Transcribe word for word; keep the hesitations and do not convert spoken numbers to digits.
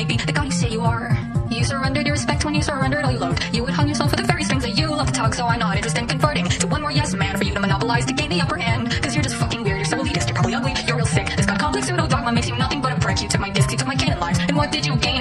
only be the god you say you are. You surrendered your respect when you surrendered all you loved. You would hung yourself with the very strings that you love to tug, so I'm not interested in converting to one more yes man for you to monopolize to gain the upper hand. Cause you're just fucking weird, you're so elitist, you're probably ugly, you're real sick. This god complex pseudo dogma makes you nothing but a prick. You took my disc, you took my canon lines, and what did you gain?